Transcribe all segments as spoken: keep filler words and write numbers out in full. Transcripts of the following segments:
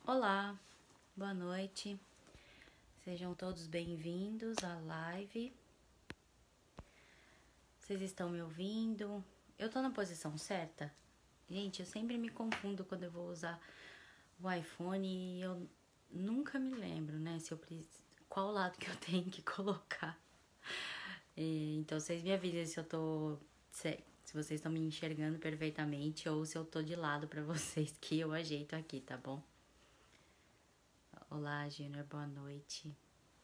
Olá, boa noite, sejam todos bem-vindos à live. Vocês estão me ouvindo? Eu tô na posição certa? Gente, eu sempre me confundo quando eu vou usar o iPhone e eu nunca me lembro, né, se eu preciso, qual lado que eu tenho que colocar. E, então vocês me avisem se eu tô, se, se vocês estão me enxergando perfeitamente ou se eu tô de lado pra vocês que eu ajeito aqui, tá bom? Olá, Júnior, boa noite.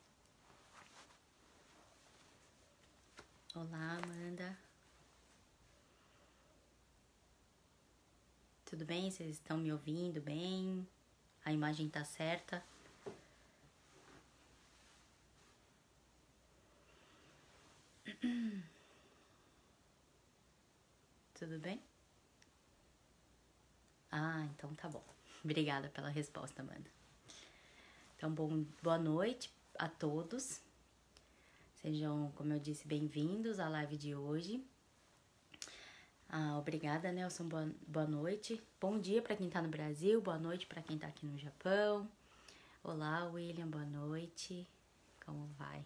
Olá, Amanda. Tudo bem? Vocês estão me ouvindo bem? A imagem tá certa? Tudo bem? Ah, então tá bom. Obrigada pela resposta, Amanda. Então, bom, boa noite a todos. Sejam, como eu disse, bem-vindos à live de hoje. Ah, obrigada, Nelson. Boa, boa noite. Bom dia para quem tá no Brasil, boa noite para quem tá aqui no Japão. Olá, William, boa noite. Como vai?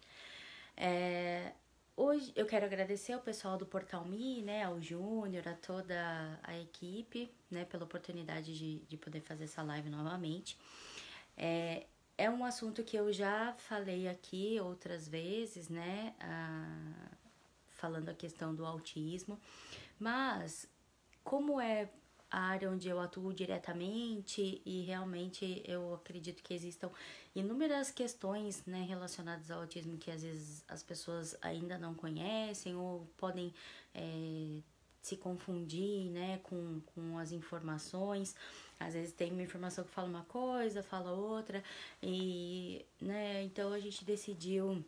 É, hoje eu quero agradecer ao pessoal do Portal Me, né, ao Júnior, a toda a equipe, né, pela oportunidade de, de poder fazer essa live novamente. É, é um assunto que eu já falei aqui outras vezes, né, ah, falando a questão do autismo, mas como é a área onde eu atuo diretamente e realmente eu acredito que existam inúmeras questões, né, relacionadas ao autismo que às vezes as pessoas ainda não conhecem ou podem é, se confundir, né, com, com as informações. Às vezes tem uma informação que fala uma coisa, fala outra e, né, então a gente decidiu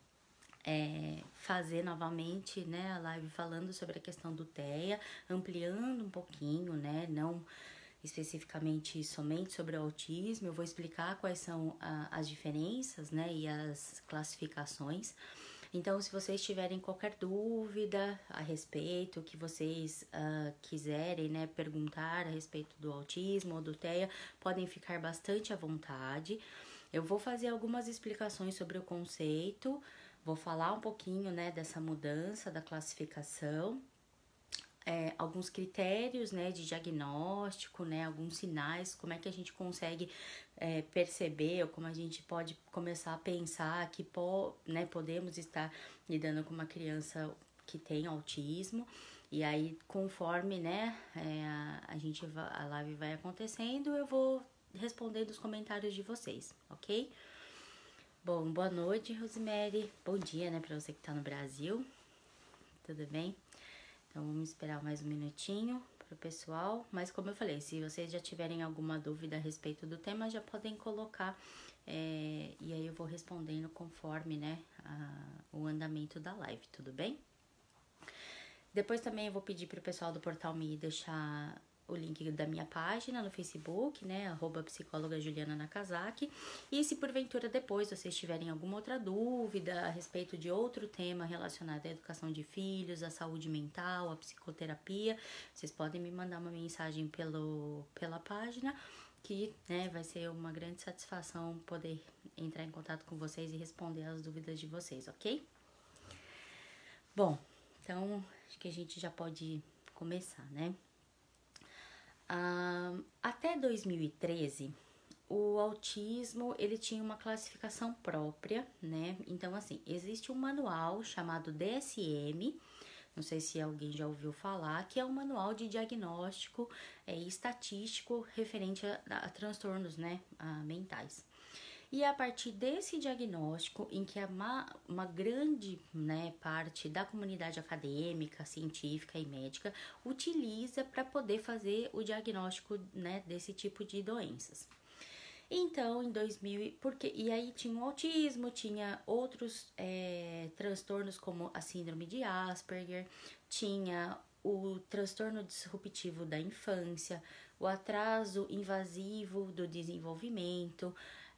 é, fazer novamente, né, a live falando sobre a questão do T E A, ampliando um pouquinho, né, não especificamente somente sobre o autismo. Eu vou explicar quais são a, as diferenças, né, e as classificações. Então, se vocês tiverem qualquer dúvida a respeito, que vocês uh, quiserem, né, perguntar a respeito do autismo ou do T E A, podem ficar bastante à vontade. Eu vou fazer algumas explicações sobre o conceito, vou falar um pouquinho, né, dessa mudança da classificação, é, alguns critérios, né, de diagnóstico, né, alguns sinais, como é que a gente consegue é, perceber ou como a gente pode começar a pensar que po, né, podemos estar lidando com uma criança que tem autismo. E aí, conforme, né, é, a, a gente a live vai acontecendo, eu vou respondendo os comentários de vocês, ok? Bom, boa noite, Rosemary. Bom dia, né, pra você que tá no Brasil. Tudo bem? Então, vamos esperar mais um minutinho pro pessoal. Mas, como eu falei, se vocês já tiverem alguma dúvida a respeito do tema, já podem colocar. É, e aí eu vou respondendo conforme, né, a, o andamento da live, tudo bem? Depois também eu vou pedir pro pessoal do Portal Me deixar o link da minha página no Facebook, né, arroba psicóloga Juliana Nakazaki. E se porventura depois vocês tiverem alguma outra dúvida a respeito de outro tema relacionado à educação de filhos, à saúde mental, à psicoterapia, vocês podem me mandar uma mensagem pelo, pela página, que, né, vai ser uma grande satisfação poder entrar em contato com vocês e responder as dúvidas de vocês, ok? Bom, então acho que a gente já pode começar, né? Ah, até dois mil e treze, o autismo ele tinha uma classificação própria, né? Então, assim, existe um manual chamado D S M, não sei se alguém já ouviu falar, que é um manual de diagnóstico é, estatístico referente a, a transtornos, né, a, mentais. E é a partir desse diagnóstico, em que uma, uma grande, né, parte da comunidade acadêmica, científica e médica utiliza para poder fazer o diagnóstico, né, desse tipo de doenças. Então, em dois mil, porque, e aí tinha o autismo, tinha outros é, transtornos como a síndrome de Asperger, tinha o transtorno disruptivo da infância, o atraso invasivo do desenvolvimento,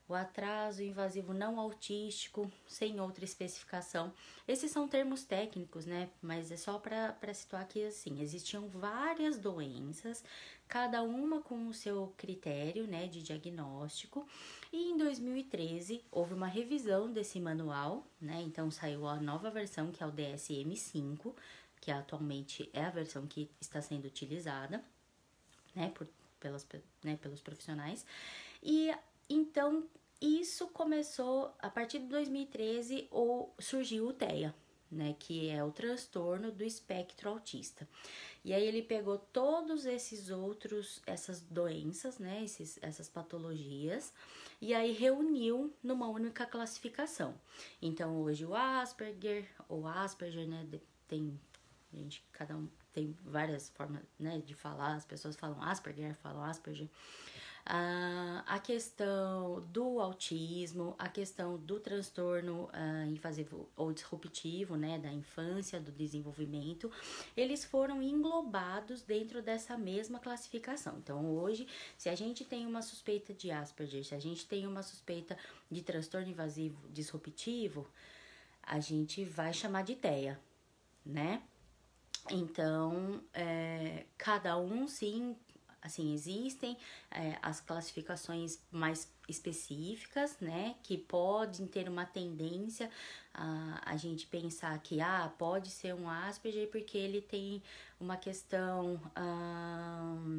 o atraso invasivo não autístico, sem outra especificação. Esses são termos técnicos, né? Mas é só para situar que, assim, existiam várias doenças, cada uma com o seu critério, né, de diagnóstico. E em dois mil e treze houve uma revisão desse manual, né? Então saiu a nova versão, que é o D S M cinco, que atualmente é a versão que está sendo utilizada, né, por, pelas, né, pelos profissionais. E então, isso começou, a partir de dois mil e treze, ou surgiu o T E A, né, que é o transtorno do espectro autista. E aí ele pegou todos esses outros, essas doenças, né, esses, essas patologias, e aí reuniu numa única classificação. Então, hoje o Asperger, ou Asperger, né, tem, gente, cada um tem várias formas, né, de falar, as pessoas falam Asperger, falam Asperger. Uh, a questão do autismo, a questão do transtorno uh, invasivo ou disruptivo, né, da infância, do desenvolvimento, eles foram englobados dentro dessa mesma classificação. Então, hoje, se a gente tem uma suspeita de Asperger, se a gente tem uma suspeita de transtorno invasivo disruptivo, a gente vai chamar de T E A, né? Então, é, cada um, sim, assim, existem é, as classificações mais específicas, né, que podem ter uma tendência a, a gente pensar que, ah, pode ser um Asperger porque ele tem uma questão hum,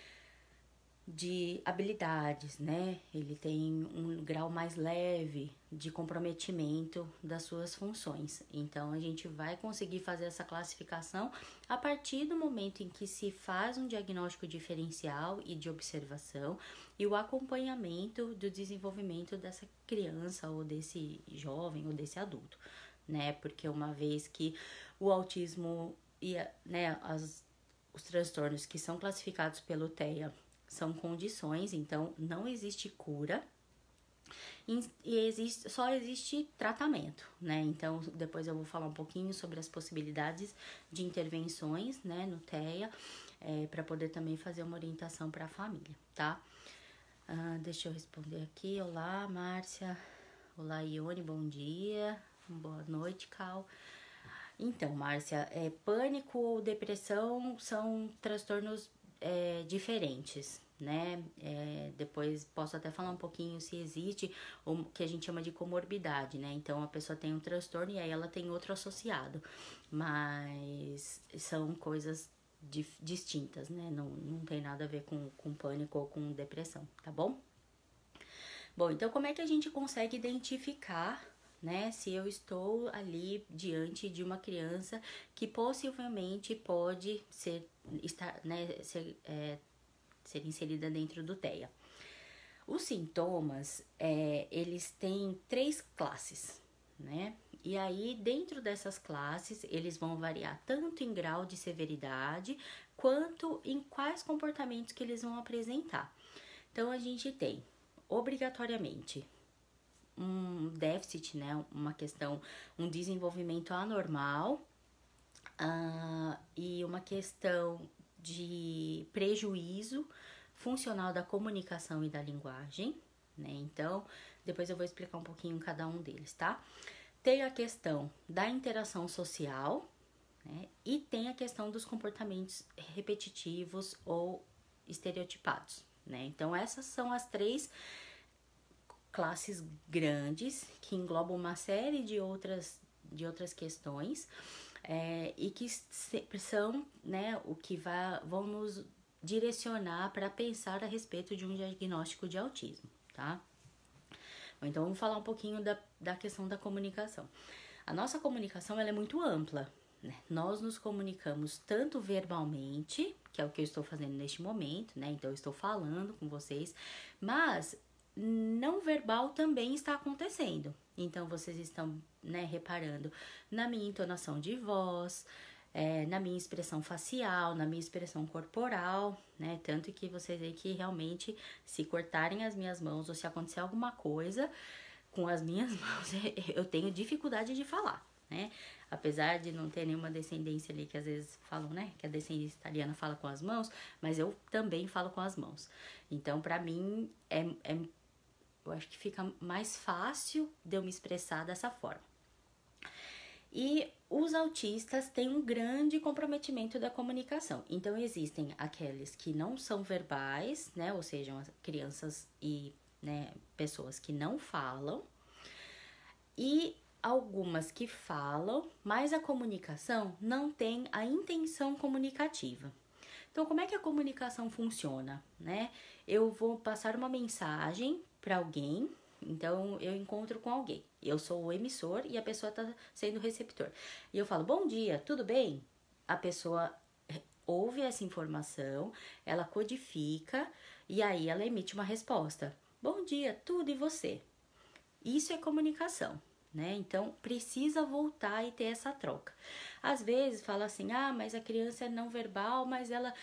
de habilidades, né, ele tem um grau mais leve de comprometimento das suas funções. Então, a gente vai conseguir fazer essa classificação a partir do momento em que se faz um diagnóstico diferencial e de observação e o acompanhamento do desenvolvimento dessa criança ou desse jovem ou desse adulto, né? Porque uma vez que o autismo e, né, as, os transtornos que são classificados pelo T E A são condições, então não existe cura, e existe, só existe tratamento, né? Então, depois eu vou falar um pouquinho sobre as possibilidades de intervenções, né, no T E A, é, para poder também fazer uma orientação para a família, tá? Ah, deixa eu responder aqui. Olá, Márcia. Olá, Ione, bom dia. Boa noite, Cal. Então, Márcia, é, pânico ou depressão são transtornos é, diferentes, né? É, depois posso até falar um pouquinho se existe o que a gente chama de comorbidade, né? Então a pessoa tem um transtorno e aí ela tem outro associado, mas são coisas dif- distintas, né? Não, não tem nada a ver com, com pânico ou com depressão, tá bom? Bom, então como é que a gente consegue identificar, né, se eu estou ali diante de uma criança que possivelmente pode ser, estar, né, ser, é, ser inserida dentro do T E A? Os sintomas, é, eles têm três classes, né? E aí, dentro dessas classes, eles vão variar tanto em grau de severidade, quanto em quais comportamentos que eles vão apresentar. Então, a gente tem, obrigatoriamente, um déficit, né, uma questão, um desenvolvimento anormal uh, e uma questão de prejuízo funcional da comunicação e da linguagem, né? Então, depois eu vou explicar um pouquinho cada um deles, tá? Tem a questão da interação social, né? E tem a questão dos comportamentos repetitivos ou estereotipados, né? Então, essas são as três classes grandes que englobam uma série de outras, de outras questões é, e que são, né, o que vai, vão nos direcionar para pensar a respeito de um diagnóstico de autismo, tá? Então, vamos falar um pouquinho da, da questão da comunicação. A nossa comunicação, ela é muito ampla, né? Nós nos comunicamos tanto verbalmente, que é o que eu estou fazendo neste momento, né? Então, eu estou falando com vocês, mas não verbal também está acontecendo. Então, vocês estão, né, reparando na minha entonação de voz, é, na minha expressão facial, na minha expressão corporal, né? Tanto que vocês veem que realmente, se cortarem as minhas mãos ou se acontecer alguma coisa com as minhas mãos, eu tenho dificuldade de falar, né? Apesar de não ter nenhuma descendência ali, que às vezes falam, né, que a descendência italiana fala com as mãos, mas eu também falo com as mãos. Então, pra mim, é, é eu acho que fica mais fácil de eu me expressar dessa forma. E os autistas têm um grande comprometimento da comunicação. Então, existem aqueles que não são verbais, né? Ou seja, crianças e, né, pessoas que não falam. E algumas que falam, mas a comunicação não tem a intenção comunicativa. Então, como é que a comunicação funciona, né? Eu vou passar uma mensagem para alguém, então eu encontro com alguém. Eu sou o emissor e a pessoa está sendo o receptor. E eu falo, bom dia, tudo bem? A pessoa ouve essa informação, ela codifica e aí ela emite uma resposta. Bom dia, tudo e você? Isso é comunicação, né? Então, precisa voltar e ter essa troca. Às vezes, fala assim, ah, mas a criança é não verbal, mas ela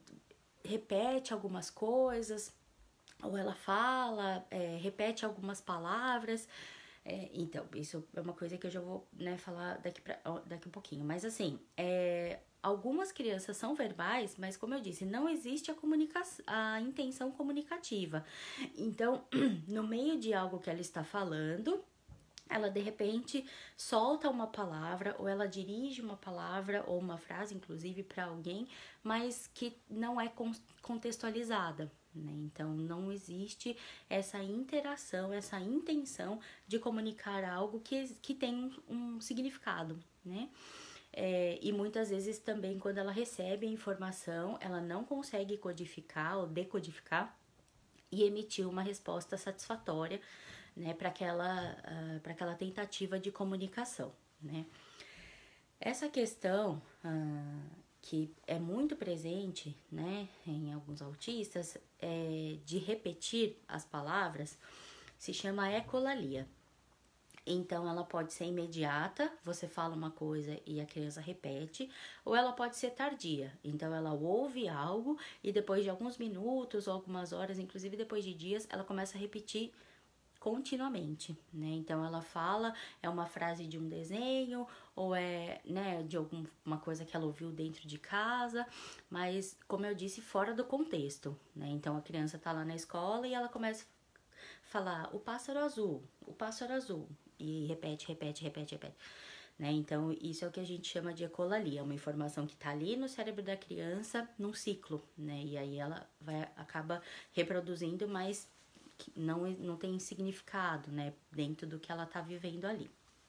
repete algumas coisas, ou ela fala, é, repete algumas palavras. É, então, isso é uma coisa que eu já vou, né, falar daqui, pra, daqui um pouquinho. Mas, assim, é, algumas crianças são verbais, mas, como eu disse, não existe a, comunicação, a intenção comunicativa. Então, no meio de algo que ela está falando, ela de repente solta uma palavra ou ela dirige uma palavra ou uma frase, inclusive, para alguém, mas que não é contextualizada, né? Então, não existe essa interação, essa intenção de comunicar algo que, que tem um, um significado, né? É, e muitas vezes também, quando ela recebe a informação, ela não consegue codificar ou decodificar e emitir uma resposta satisfatória, né, para aquela, uh, para aquela tentativa de comunicação, né. Essa questão uh, que é muito presente, né, em alguns autistas, é, de repetir as palavras, se chama ecolalia. Então, ela pode ser imediata, você fala uma coisa e a criança repete, ou ela pode ser tardia. Então, ela ouve algo e depois de alguns minutos ou algumas horas, inclusive depois de dias, ela começa a repetir continuamente, né? Então, ela fala, é uma frase de um desenho, ou é, né, de alguma coisa que ela ouviu dentro de casa, mas, como eu disse, fora do contexto, né? Então, a criança tá lá na escola e ela começa a falar o pássaro azul, o pássaro azul, e repete, repete, repete, repete, né? Então, isso é o que a gente chama de ecolalia, uma informação que tá ali no cérebro da criança num ciclo, né? E aí ela vai, acaba reproduzindo, mas não, não tem significado, né, dentro do que ela tá vivendo ali.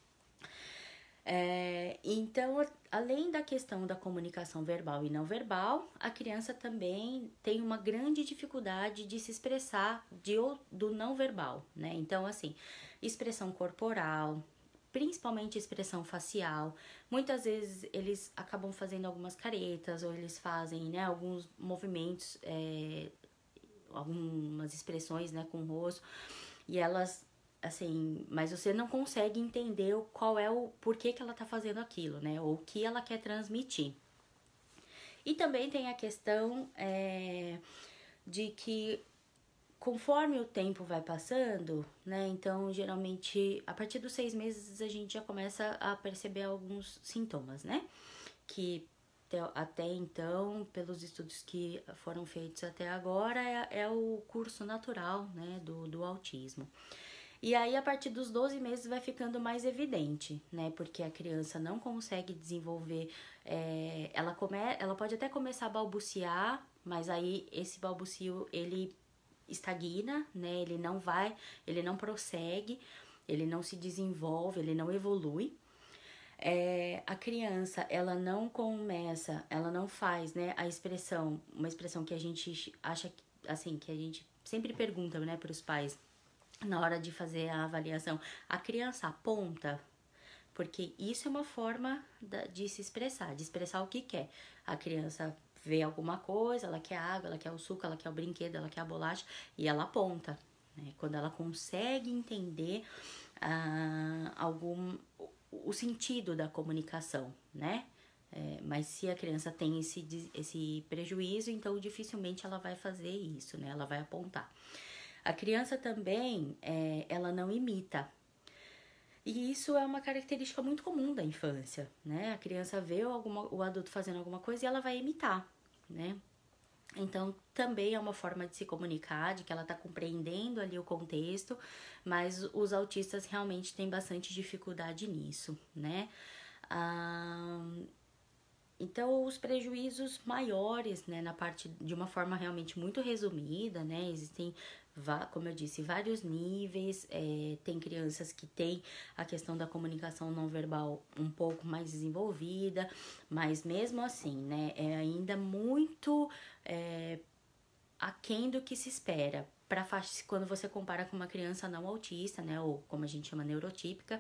É, então, além da questão da comunicação verbal e não verbal, a criança também tem uma grande dificuldade de se expressar de, do não verbal, né? Então, assim, expressão corporal, principalmente expressão facial. Muitas vezes eles acabam fazendo algumas caretas ou eles fazem, né, alguns movimentos, é, algumas expressões, né, com o rosto, e elas, assim, mas você não consegue entender qual é o porquê que ela tá fazendo aquilo, né, ou o que ela quer transmitir. E também tem a questão é, de que conforme o tempo vai passando, né, então geralmente a partir dos seis meses a gente já começa a perceber alguns sintomas, né, que até então, pelos estudos que foram feitos até agora, é, é o curso natural, né, do, do autismo. E aí, a partir dos doze meses, vai ficando mais evidente, né, porque a criança não consegue desenvolver, é, ela, come, ela pode até começar a balbuciar, mas aí esse balbucio, ele estagna, né, ele não vai, ele não prossegue, ele não se desenvolve, ele não evolui. É, a criança, ela não começa, ela não faz, né, a expressão, uma expressão que a gente acha, assim, que a gente sempre pergunta, né, para os pais, na hora de fazer a avaliação, a criança aponta, porque isso é uma forma de se expressar, de expressar o que quer. A criança vê alguma coisa, ela quer água, ela quer o suco, ela quer o brinquedo, ela quer a bolacha, e ela aponta, né, quando ela consegue entender ah, algum... o sentido da comunicação, né? É, mas se a criança tem esse, esse prejuízo, então dificilmente ela vai fazer isso, né? Ela vai apontar. A criança também, é, ela não imita. E isso é uma característica muito comum da infância, né? A criança vê alguma, o adulto fazendo alguma coisa e ela vai imitar, né? Então, também é uma forma de se comunicar, de que ela está compreendendo ali o contexto, mas os autistas realmente têm bastante dificuldade nisso, né? Ah, então, os prejuízos maiores, né, na parte de uma forma realmente muito resumida, né, existem, como eu disse, vários níveis, é, tem crianças que têm a questão da comunicação não verbal um pouco mais desenvolvida, mas mesmo assim, né, é ainda muito é, aquém do que se espera. Pra, quando você compara com uma criança não autista, né, ou como a gente chama neurotípica,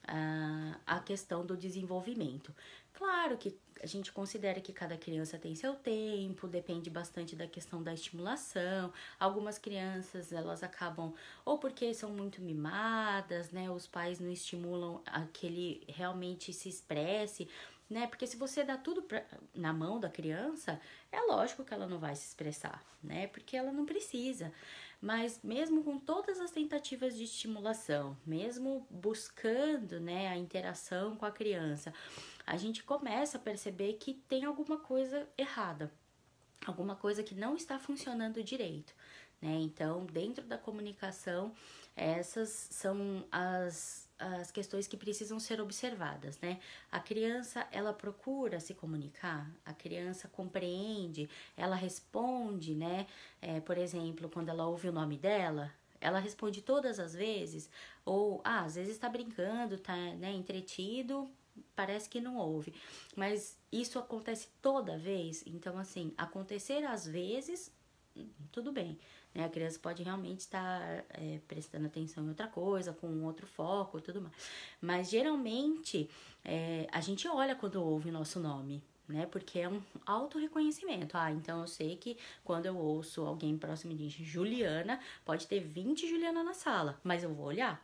a, a questão do desenvolvimento. Claro que a gente considera que cada criança tem seu tempo, depende bastante da questão da estimulação. Algumas crianças, elas acabam, ou porque são muito mimadas, né, os pais não estimulam a que ele realmente se expresse, né, porque se você dá tudo pra, na mão da criança, é lógico que ela não vai se expressar, né, porque ela não precisa. Mas mesmo com todas as tentativas de estimulação, mesmo buscando, né, a interação com a criança, a gente começa a perceber que tem alguma coisa errada, alguma coisa que não está funcionando direito, né? Então, dentro da comunicação, essas são as, as questões que precisam ser observadas, né? A criança, ela procura se comunicar, a criança compreende, ela responde, né? É, por exemplo, quando ela ouve o nome dela, ela responde todas as vezes, ou ah, às vezes tá brincando, tá, né, entretido, parece que não ouve, mas isso acontece toda vez. Então, assim, acontecer às vezes, tudo bem, né? A criança pode realmente estar é, prestando atenção em outra coisa, com um outro foco, tudo mais. Mas geralmente é, a gente olha quando ouve o nosso nome, né? Porque é um auto-reconhecimento. Ah, então eu sei que quando eu ouço alguém próximo de Juliana, pode ter vinte Juliana na sala, mas eu vou olhar,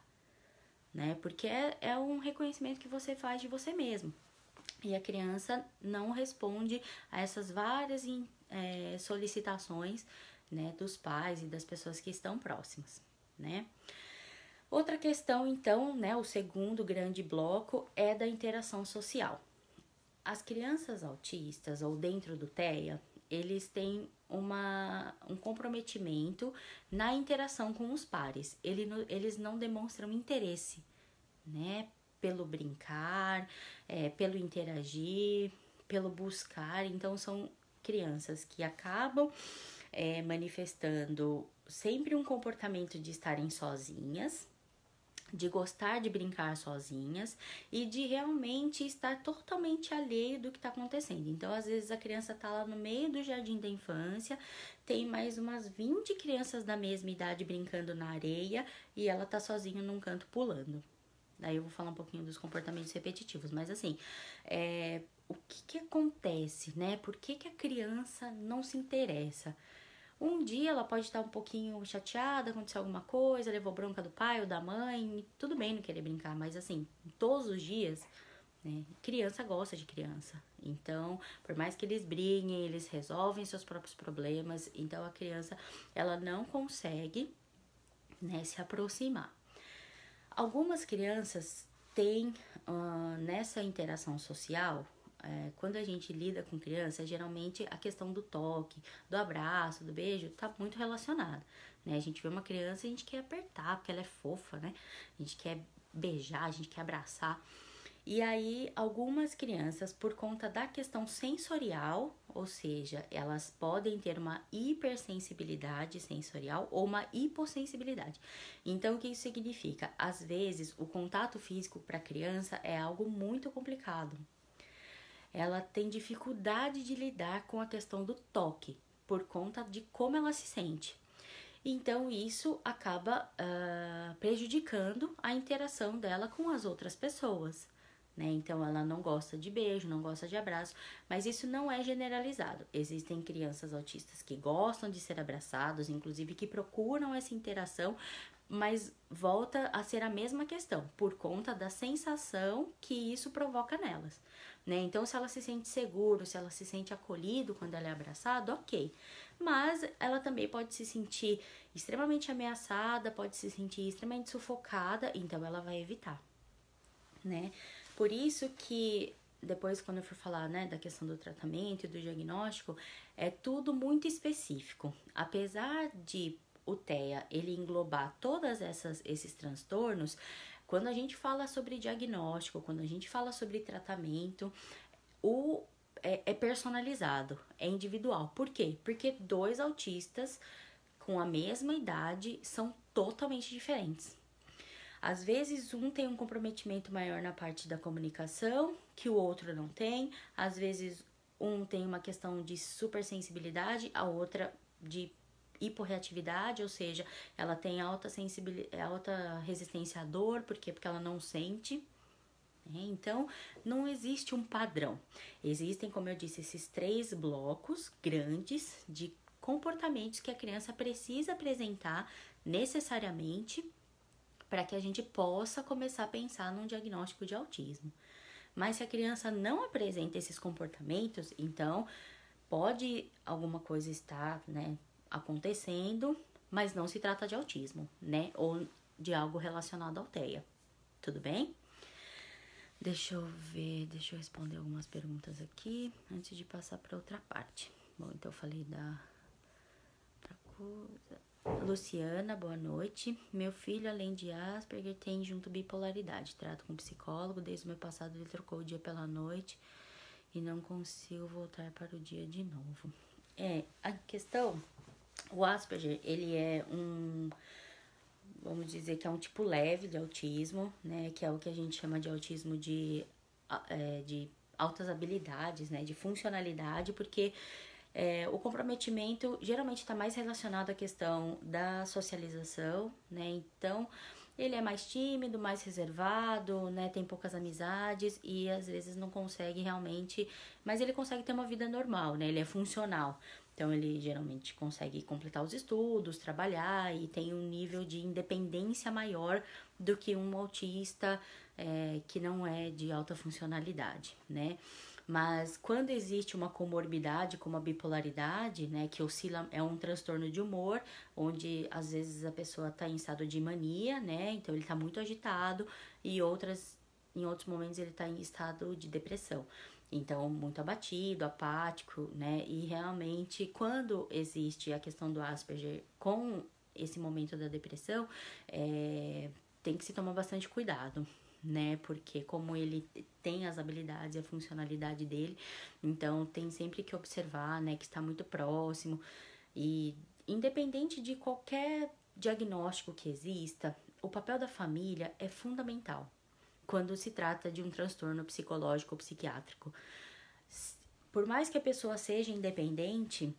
né? Porque é, é um reconhecimento que você faz de você mesmo. E a criança não responde a essas várias é, solicitações, né, dos pais e das pessoas que estão próximas, né? Outra questão, então, né, o segundo grande bloco é da interação social. As crianças autistas, ou dentro do T E A, eles têm uma, um comprometimento na interação com os pares. Ele, eles não demonstram interesse, né, pelo brincar, é, pelo interagir, pelo buscar. Então, são crianças que acabam é, manifestando sempre um comportamento de estarem sozinhas, de gostar de brincar sozinhas e de realmente estar totalmente alheio do que está acontecendo. Então, às vezes, a criança está lá no meio do jardim da infância, tem mais umas vinte crianças da mesma idade brincando na areia e ela tá sozinha num canto pulando. Daí eu vou falar um pouquinho dos comportamentos repetitivos, mas assim, é, o que que acontece, né? Por que que a criança não se interessa? Um dia ela pode estar um pouquinho chateada, aconteceu alguma coisa, levou bronca do pai ou da mãe, tudo bem não querer brincar, mas assim, todos os dias, né, criança gosta de criança. Então, por mais que eles briguem, eles resolvem seus próprios problemas, então a criança, ela não consegue, né, se aproximar. Algumas crianças têm, uh, nessa interação social, é, quando a gente lida com criança, geralmente a questão do toque, do abraço, do beijo, tá muito relacionada, né? A gente vê uma criança e a gente quer apertar, porque ela é fofa, né? A gente quer beijar, a gente quer abraçar. E aí, algumas crianças, por conta da questão sensorial, ou seja, elas podem ter uma hipersensibilidade sensorial ou uma hipossensibilidade. Então, o que isso significa? Às vezes, o contato físico para a criança é algo muito complicado. Ela tem dificuldade de lidar com a questão do toque, por conta de como ela se sente. Então, isso acaba uh, prejudicando a interação dela com as outras pessoas, né? Então, ela não gosta de beijo, não gosta de abraço, mas isso não é generalizado. Existem crianças autistas que gostam de ser abraçados, inclusive que procuram essa interação, mas volta a ser a mesma questão, por conta da sensação que isso provoca nelas, né? Então, se ela se sente seguro, se ela se sente acolhido quando ela é abraçada, ok. Mas ela também pode se sentir extremamente ameaçada, pode se sentir extremamente sufocada, então ela vai evitar, né? Por isso que depois quando eu for falar, né, da questão do tratamento e do diagnóstico, é tudo muito específico. Apesar de o T E A, ele englobar todas essas esses transtornos, quando a gente fala sobre diagnóstico, quando a gente fala sobre tratamento, o é, é personalizado, é individual. Por quê? Porque dois autistas com a mesma idade são totalmente diferentes. Às vezes um tem um comprometimento maior na parte da comunicação, que o outro não tem. Às vezes um tem uma questão de supersensibilidade, a outra de hiporreatividade, ou seja, ela tem alta sensibilidade, alta resistência à dor, por quê? Porque ela não sente. Então, não existe um padrão. Existem, como eu disse, esses três blocos grandes de comportamentos que a criança precisa apresentar necessariamente para que a gente possa começar a pensar num diagnóstico de autismo. Mas se a criança não apresenta esses comportamentos, então pode alguma coisa estar, né, acontecendo, mas não se trata de autismo, né, ou de algo relacionado ao T E A. Tudo bem? Deixa eu ver, deixa eu responder algumas perguntas aqui antes de passar para outra parte. Bom, então eu falei da outra coisa. Luciana, boa noite. Meu filho, além de Asperger, tem junto bipolaridade. Trato com psicólogo. Desde o meu passado, ele trocou o dia pela noite e não consigo voltar para o dia de novo. É, a questão, o Asperger, ele é um... vamos dizer que é um tipo leve de autismo, né? Que é o que a gente chama de autismo de, é, de altas habilidades, né? De funcionalidade, porque é, o comprometimento geralmente está mais relacionado à questão da socialização, né? Então, ele é mais tímido, mais reservado, né? Tem poucas amizades e às vezes não consegue realmente... Mas ele consegue ter uma vida normal, né? Ele é funcional. Então, ele geralmente consegue completar os estudos, trabalhar e tem um nível de independência maior do que um autista é, que não é de alta funcionalidade, né? Mas quando existe uma comorbidade como a bipolaridade, né, que oscila, é um transtorno de humor, onde às vezes a pessoa está em estado de mania, né? Então, ele está muito agitado e outras, em outros momentos ele está em estado de depressão. Então, muito abatido, apático, né? E realmente, quando existe a questão do Asperger com esse momento da depressão, é, tem que se tomar bastante cuidado, né? Porque como ele tem as habilidades e a funcionalidade dele, então tem sempre que observar, né? Que está muito próximo. E independente de qualquer diagnóstico que exista, o papel da família é fundamental quando se trata de um transtorno psicológico ou psiquiátrico. Por mais que a pessoa seja independente,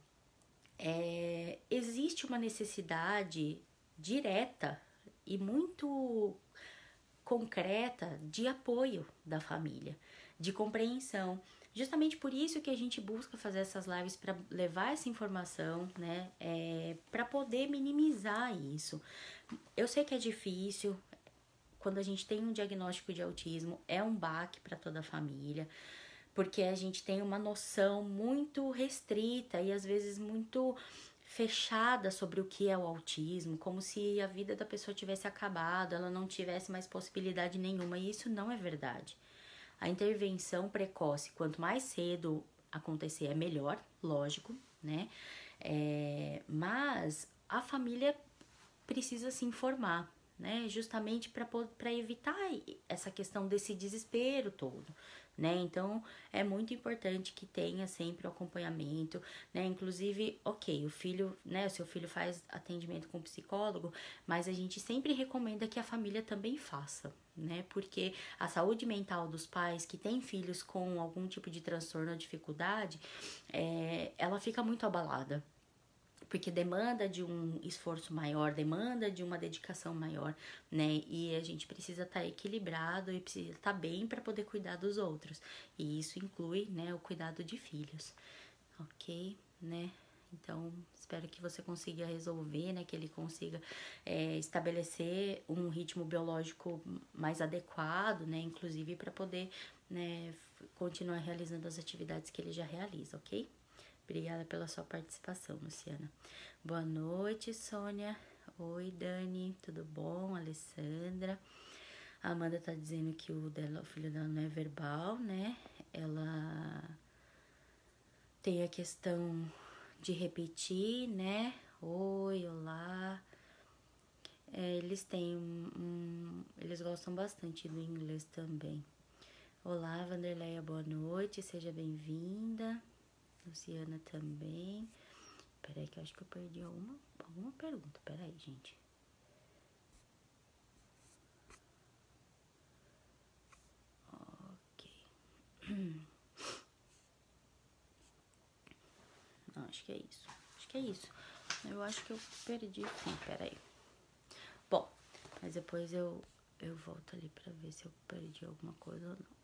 é, existe uma necessidade direta e muito concreta de apoio da família, de compreensão. Justamente por isso que a gente busca fazer essas lives para levar essa informação, né, é, para poder minimizar isso. Eu sei que é difícil. Quando a gente tem um diagnóstico de autismo, é um baque para toda a família, porque a gente tem uma noção muito restrita e às vezes muito fechada sobre o que é o autismo, como se a vida da pessoa tivesse acabado, ela não tivesse mais possibilidade nenhuma, e isso não é verdade. A intervenção precoce, quanto mais cedo acontecer, é melhor, lógico, né? É, mas a família precisa se informar, né? Justamente para evitar essa questão desse desespero todo, né? Então, é muito importante que tenha sempre o acompanhamento, né? Inclusive, ok, o filho, né? O seu filho faz atendimento com psicólogo, mas a gente sempre recomenda que a família também faça, né? Porque a saúde mental dos pais que têm filhos com algum tipo de transtorno ou dificuldade, é, ela fica muito abalada. Porque demanda de um esforço maior, demanda de uma dedicação maior, né? E a gente precisa estar equilibrado e precisa estar bem para poder cuidar dos outros. E isso inclui, né, o cuidado de filhos, ok? Né? Então, espero que você consiga resolver, né? Que ele consiga é, estabelecer um ritmo biológico mais adequado, né? Inclusive para poder, né, continuar realizando as atividades que ele já realiza, ok? Obrigada pela sua participação, Luciana. Boa noite, Sônia. Oi, Dani. Tudo bom? Alessandra. A Amanda tá dizendo que o, dela, o filho dela não é verbal, né? Ela tem a questão de repetir, né? Oi, olá. É, eles têm um, um... Eles gostam bastante do inglês também. Olá, Vanderleia, boa noite. Seja bem-vinda. Luciana também. Peraí que eu acho que eu perdi alguma, alguma pergunta. Peraí, gente. Ok. Não, acho que é isso. Acho que é isso. Eu acho que eu perdi sim, peraí. Bom, mas depois eu, eu volto ali pra ver se eu perdi alguma coisa ou não.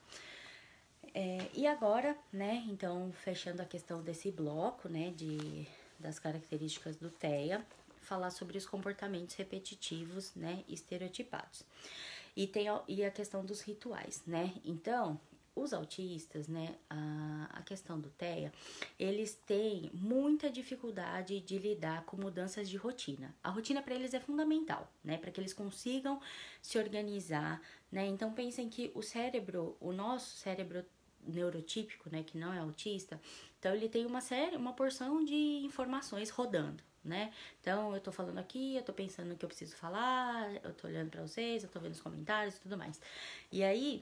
É, e agora, né, então, fechando a questão desse bloco, né, de, das características do T E A, falar sobre os comportamentos repetitivos, né, estereotipados. E tem a, e a questão dos rituais, né? Então, os autistas, né, a, a questão do T E A, eles têm muita dificuldade de lidar com mudanças de rotina. A rotina para eles é fundamental, né, para que eles consigam se organizar, né? Então, pensem que o cérebro, o nosso cérebro neurotípico, né, que não é autista, então ele tem uma série, uma porção de informações rodando, né? Então, eu tô falando aqui, eu tô pensando no que eu preciso falar, eu tô olhando pra vocês, eu tô vendo os comentários e tudo mais. E aí,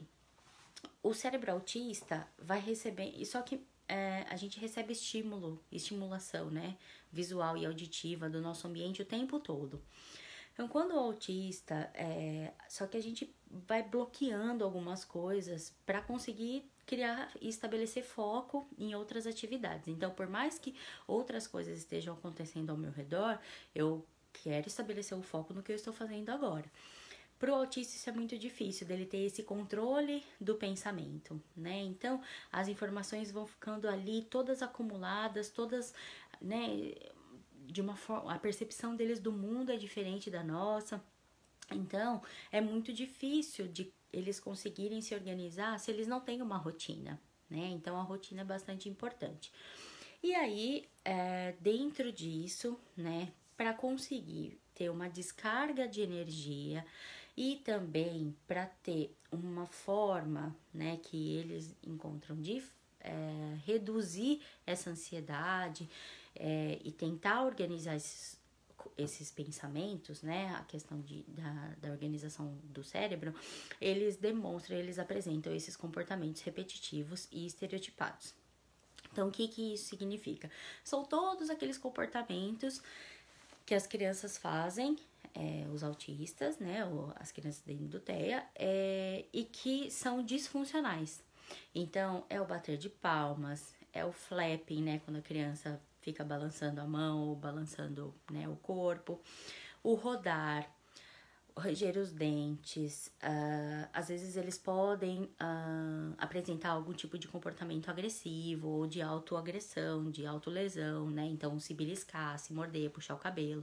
o cérebro autista vai receber... Só que é, a gente recebe estímulo, estimulação, né? Visual e auditiva do nosso ambiente o tempo todo. Então, quando o autista... É, só que a gente vai bloqueando algumas coisas para conseguir criar e estabelecer foco em outras atividades. Então, por mais que outras coisas estejam acontecendo ao meu redor, eu quero estabelecer o foco no que eu estou fazendo agora. Para o autista isso é muito difícil, dele ter esse controle do pensamento, né? Então, as informações vão ficando ali todas acumuladas, todas, né, de uma forma... A percepção deles do mundo é diferente da nossa. Então, é muito difícil de eles conseguirem se organizar se eles não têm uma rotina, né? Então, a rotina é bastante importante. E aí, é, dentro disso, né, para conseguir ter uma descarga de energia e também para ter uma forma, né, que eles encontram de é, reduzir essa ansiedade é, e tentar organizar esses esses pensamentos, né, a questão de, da, da organização do cérebro, eles demonstram, eles apresentam esses comportamentos repetitivos e estereotipados. Então, o que que isso significa? São todos aqueles comportamentos que as crianças fazem, é, os autistas, né, ou as crianças dentro do T E A, é, e que são disfuncionais. Então, é o bater de palmas, é o flapping, né, quando a criança fica balançando a mão ou balançando, né, o corpo, o rodar, ranger os dentes, uh, às vezes eles podem uh, apresentar algum tipo de comportamento agressivo ou de autoagressão, de autolesão, né, então se beliscar, se morder, puxar o cabelo.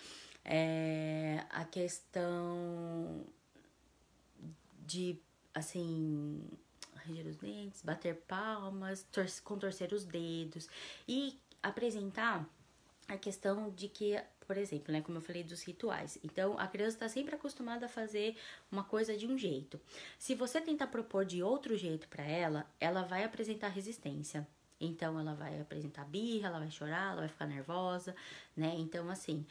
É, a questão de, assim, ranger os dentes, bater palmas, torcer, contorcer os dedos e apresentar a questão de que, por exemplo, né, como eu falei dos rituais. Então, a criança está sempre acostumada a fazer uma coisa de um jeito. Se você tentar propor de outro jeito para ela, ela vai apresentar resistência. Então, ela vai apresentar birra, ela vai chorar, ela vai ficar nervosa, né? Então, assim,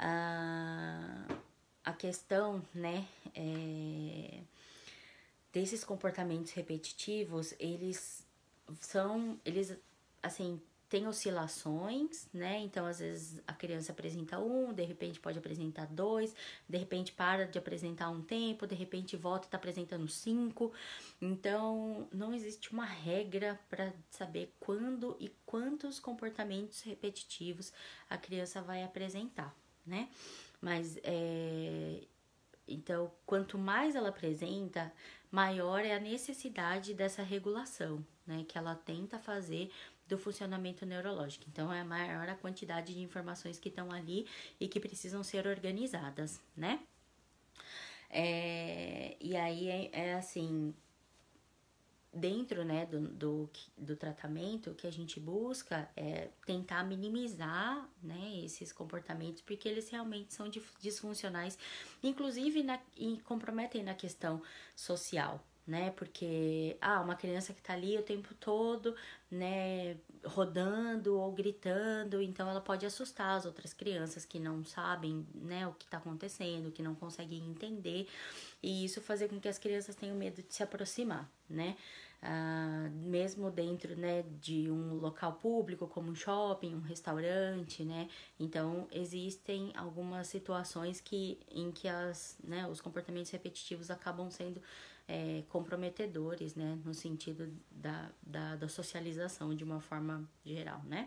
a, a questão, né, é, desses comportamentos repetitivos, eles são, eles, assim, tem oscilações, né? Então, às vezes, a criança apresenta um, de repente pode apresentar dois, de repente para de apresentar um tempo, de repente volta e tá apresentando cinco. Então, não existe uma regra para saber quando e quantos comportamentos repetitivos a criança vai apresentar, né? Mas, é... então, quanto mais ela apresenta, maior é a necessidade dessa regulação, né? Que ela tenta fazer do funcionamento neurológico. Então, é maior a quantidade de informações que estão ali e que precisam ser organizadas, né? É, e aí, é, é assim, dentro, né, do, do, do tratamento, o que a gente busca é tentar minimizar, né, esses comportamentos, porque eles realmente são disfuncionais, inclusive na, e comprometem na questão social, né, porque, ah, uma criança que tá ali o tempo todo, né, rodando ou gritando, então ela pode assustar as outras crianças que não sabem, né, o que tá acontecendo, que não conseguem entender, e isso fazer com que as crianças tenham medo de se aproximar, né, ah, mesmo dentro, né, de um local público, como um shopping, um restaurante, né, então existem algumas situações que, em que as, né, os comportamentos repetitivos acabam sendo É, comprometedores, né, no sentido da, da, da socialização de uma forma geral, né.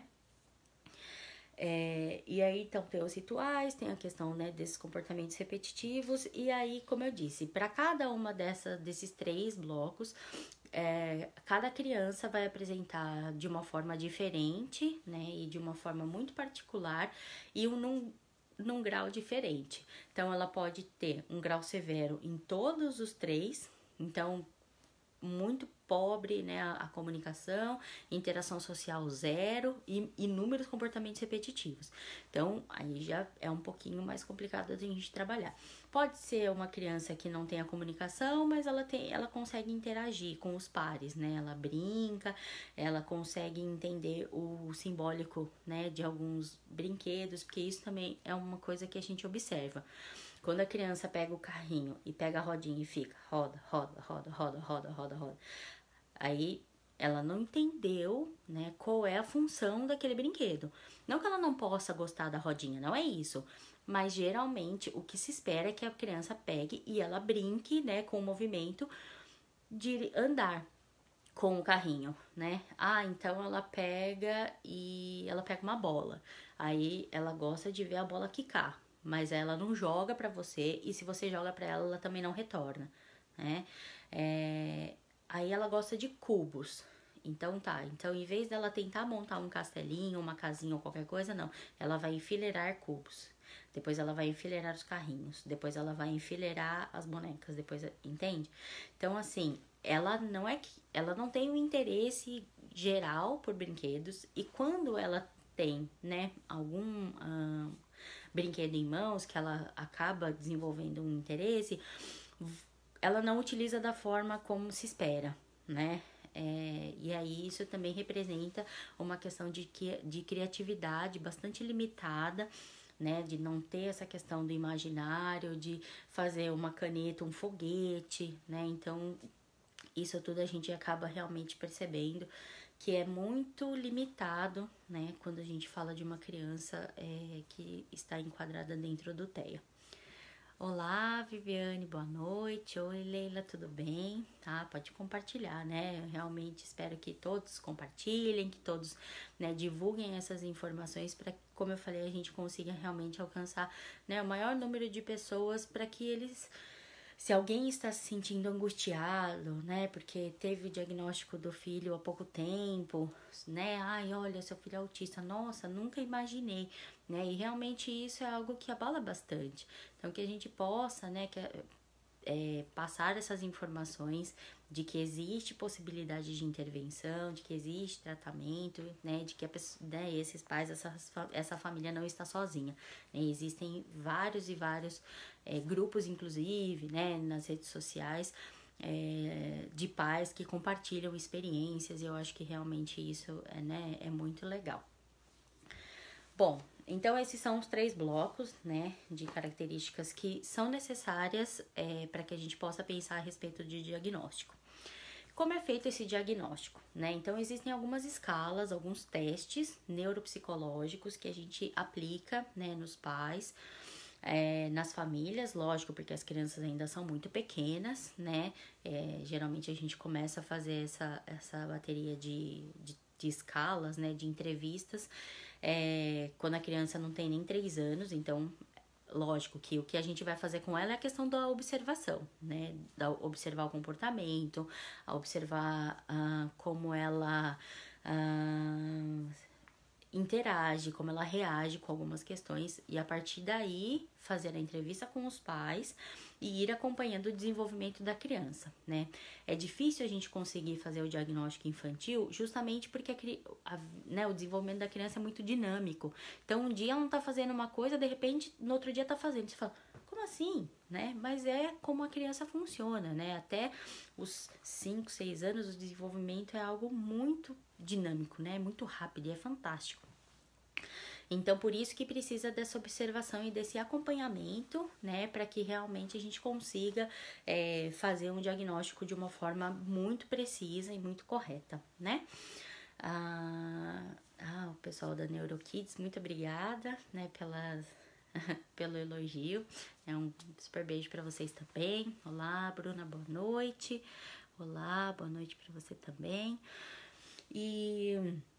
É, e aí, então, tem os rituais, tem a questão, né, desses comportamentos repetitivos, e aí, como eu disse, para cada uma dessa, desses três blocos, é, cada criança vai apresentar de uma forma diferente, né, e de uma forma muito particular, e um, num, num grau diferente. Então, ela pode ter um grau severo em todos os três, então, muito pobre, né, a, a comunicação, interação social zero e inúmeros comportamentos repetitivos. Então, aí já é um pouquinho mais complicado a gente trabalhar. Pode ser uma criança que não tem a comunicação, mas ela, tem, ela consegue interagir com os pares, né, ela brinca, ela consegue entender o simbólico, né, de alguns brinquedos, porque isso também é uma coisa que a gente observa. Quando a criança pega o carrinho e pega a rodinha e fica roda, roda, roda, roda, roda, roda, roda, aí ela não entendeu, né, qual é a função daquele brinquedo. Não que ela não possa gostar da rodinha, não é isso. Mas geralmente o que se espera é que a criança pegue e ela brinque, né, com o movimento de andar com o carrinho, né? Ah, então ela pega e ela pega uma bola. Aí ela gosta de ver a bola quicar, mas ela não joga pra você, e se você joga pra ela, ela também não retorna, né? É, aí ela gosta de cubos. Então tá, então em vez dela tentar montar um castelinho, uma casinha ou qualquer coisa, não. Ela vai enfileirar cubos. Depois ela vai enfileirar os carrinhos. Depois ela vai enfileirar as bonecas. Depois, entende? Então, assim, ela não é que ela não tem um interesse geral por brinquedos. E quando ela tem, né, algum uh, brinquedo em mãos que ela acaba desenvolvendo um interesse, ela não utiliza da forma como se espera, né? É, e aí isso também representa uma questão de, de criatividade bastante limitada, né, de não ter essa questão do imaginário, de fazer uma caneta, um foguete, né, então isso tudo a gente acaba realmente percebendo que é muito limitado, né, quando a gente fala de uma criança é, que está enquadrada dentro do T E A. Olá, Viviane, boa noite. Oi, Leila, tudo bem? Tá, pode compartilhar, né? Eu realmente espero que todos compartilhem, que todos, né, divulguem essas informações para que, como eu falei, a gente consiga realmente alcançar, né, o maior número de pessoas para que eles... Se alguém está se sentindo angustiado, né, porque teve o diagnóstico do filho há pouco tempo, né, ai, olha, seu filho é autista, nossa, nunca imaginei, né, e realmente isso é algo que abala bastante. Então, que a gente possa, né, que, é, passar essas informações de que existe possibilidade de intervenção, de que existe tratamento, né, de que a pessoa, né, esses pais, essa, essa família não está sozinha, né, existem vários e vários é, grupos, inclusive, né, nas redes sociais, é, de pais que compartilham experiências, e eu acho que realmente isso é, né, é muito legal. Bom, então esses são os três blocos, né, de características que são necessárias é, para que a gente possa pensar a respeito de diagnóstico. Como é feito esse diagnóstico, né? Então existem algumas escalas, alguns testes neuropsicológicos que a gente aplica, né, nos pais, é, nas famílias, lógico, porque as crianças ainda são muito pequenas, né? É, geralmente a gente começa a fazer essa, essa bateria de, de, de escalas, né, de entrevistas, é, quando a criança não tem nem três anos, então, lógico que o que a gente vai fazer com ela é a questão da observação, né? Da observar o comportamento, a observar ah, como ela ah, interage, como ela reage com algumas questões e a partir daí fazer a entrevista com os pais e ir acompanhando o desenvolvimento da criança, né? É difícil a gente conseguir fazer o diagnóstico infantil justamente porque a, a, né, o desenvolvimento da criança é muito dinâmico. Então, um dia ela não tá fazendo uma coisa, de repente, no outro dia tá fazendo. Você fala, como assim? Né? Mas é como a criança funciona, né? Até os cinco, seis anos, o desenvolvimento é algo muito dinâmico, né? Muito rápido e é fantástico. Então, por isso que precisa dessa observação e desse acompanhamento, né, para que realmente a gente consiga é, fazer um diagnóstico de uma forma muito precisa e muito correta, né? Ah, ah, o pessoal da NeuroKids, muito obrigada, né, pelas, pelo elogio. É um super beijo para vocês também. Olá, Bruna, boa noite. Olá, boa noite para você também. E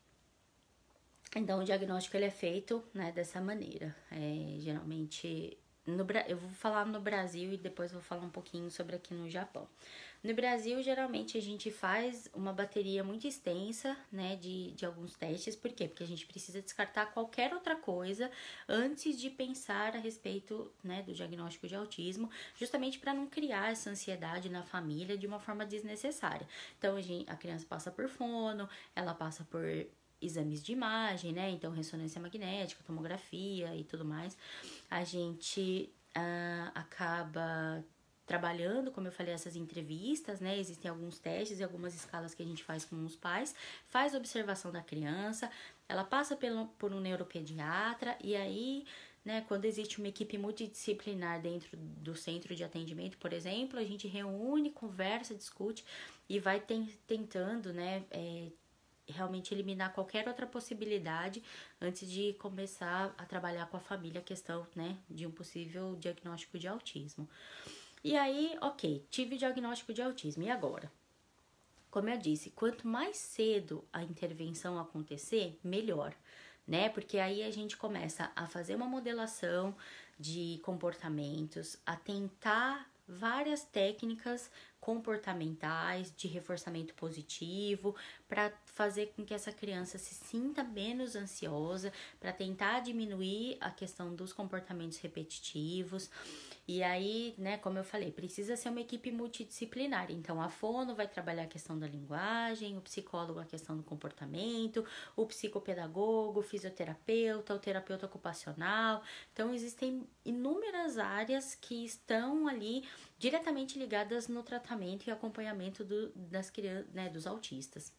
então, o diagnóstico ele é feito, né, dessa maneira. É, geralmente, no, eu vou falar no Brasil e depois vou falar um pouquinho sobre aqui no Japão. No Brasil, geralmente, a gente faz uma bateria muito extensa, né, de, de alguns testes. Por quê? Porque a gente precisa descartar qualquer outra coisa antes de pensar a respeito, né, do diagnóstico de autismo, justamente para não criar essa ansiedade na família de uma forma desnecessária. Então, a, gente, a criança passa por fono, ela passa por exames de imagem, né? Então, ressonância magnética, tomografia e tudo mais. A gente uh, acaba trabalhando, como eu falei, essas entrevistas, né? Existem alguns testes e algumas escalas que a gente faz com os pais, faz observação da criança, ela passa pelo, por um neuropediatra e aí, né, quando existe uma equipe multidisciplinar dentro do centro de atendimento, por exemplo, a gente reúne, conversa, discute e vai ten, tentando, né, é, realmente eliminar qualquer outra possibilidade antes de começar a trabalhar com a família a questão, né, de um possível diagnóstico de autismo. E aí, ok, tive o diagnóstico de autismo, e agora? Como eu disse, quanto mais cedo a intervenção acontecer, melhor, né? Porque aí a gente começa a fazer uma modelação de comportamentos, a tentar várias técnicas comportamentais de reforçamento positivo para fazer com que essa criança se sinta menos ansiosa, para tentar diminuir a questão dos comportamentos repetitivos. E aí, né, como eu falei, precisa ser uma equipe multidisciplinar. Então, a fono vai trabalhar a questão da linguagem, o psicólogo a questão do comportamento, o psicopedagogo, o fisioterapeuta, o terapeuta ocupacional. Então, existem inúmeras áreas que estão ali diretamente ligadas no tratamento e acompanhamento do, das crianças, né, dos autistas.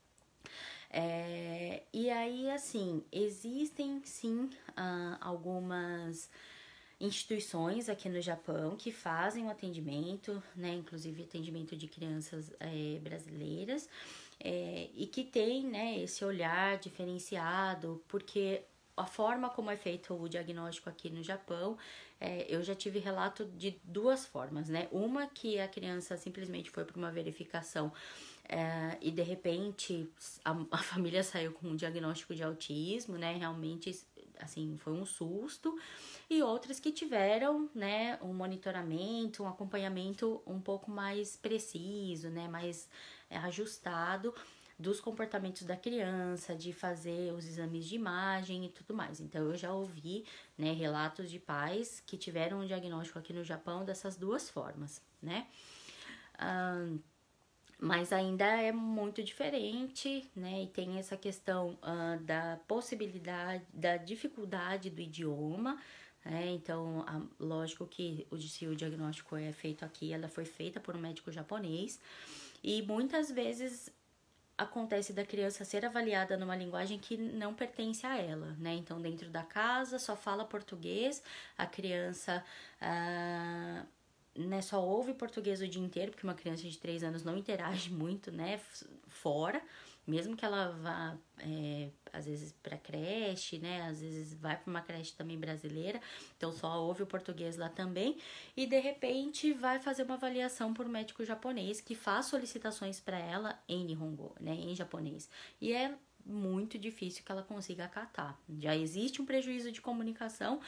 É, e aí, assim, existem sim uh, algumas instituições aqui no Japão que fazem o atendimento, né, inclusive atendimento de crianças é, brasileiras, é, e que tem, né, esse olhar diferenciado, porque a forma como é feito o diagnóstico aqui no Japão, é, eu já tive relato de duas formas, né, uma que a criança simplesmente foi para uma verificação é, e de repente a, a família saiu com um diagnóstico de autismo, né, realmente, assim, foi um susto, e outras que tiveram, né, um monitoramento, um acompanhamento um pouco mais preciso, né, mais é, ajustado dos comportamentos da criança, de fazer os exames de imagem e tudo mais. Então, eu já ouvi, né, relatos de pais que tiveram um diagnóstico aqui no Japão dessas duas formas, né. Ah, mas ainda é muito diferente, né, e tem essa questão uh, da possibilidade, da dificuldade do idioma, né, então, a, lógico que o, se o diagnóstico é feito aqui, ela foi feita por um médico japonês, e muitas vezes acontece da criança ser avaliada numa linguagem que não pertence a ela, né, então dentro da casa só fala português, a criança... Uh, né, só ouve português o dia inteiro, porque uma criança de três anos não interage muito, né, fora, mesmo que ela vá, é, às vezes pra creche, né, às vezes vai pra uma creche também brasileira, então só ouve o português lá também, e de repente vai fazer uma avaliação por um médico japonês que faz solicitações para ela em Nihongo, né, em japonês, e é muito difícil que ela consiga acatar. Já existe um prejuízo de comunicação,